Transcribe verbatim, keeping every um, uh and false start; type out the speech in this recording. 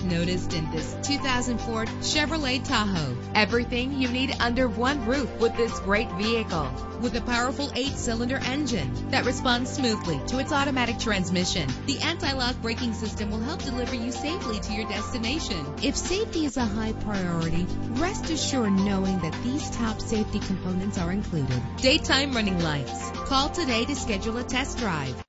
noticed in this two thousand four Chevrolet Tahoe. Everything you need under one roof with this great vehicle. With a powerful eight-cylinder engine that responds smoothly to its automatic transmission, the anti-lock braking system will help deliver you safely to your destination. If safety is a high priority, rest assured knowing that these top safety components are included. Daytime running lights. Call today to schedule a test drive.